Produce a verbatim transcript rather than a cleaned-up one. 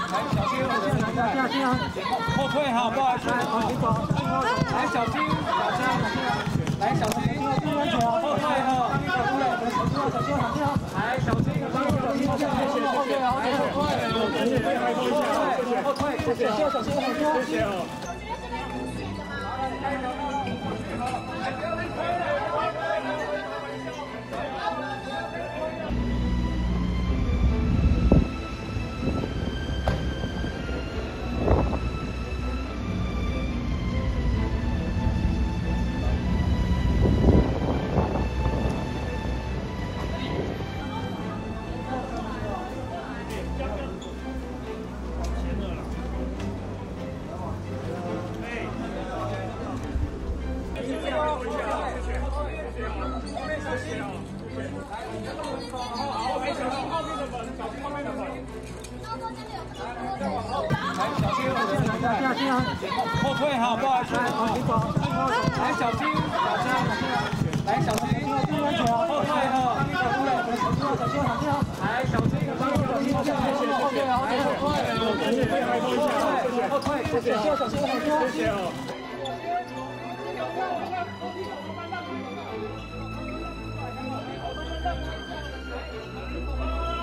小心，小心啊！后退哈，不好意思。来，小心，小心，来，小心，后退哈，小心，小心，来，小心，小心，小心，后退，后退，后退，谢谢，小心，谢谢哦。 后退哈，不好意思。来，小心，小心，来，小心，后退哈，小心，小心，来，小心，小心，谢谢，后退，后退，后退，谢谢，小心，谢谢哦。 Thank you.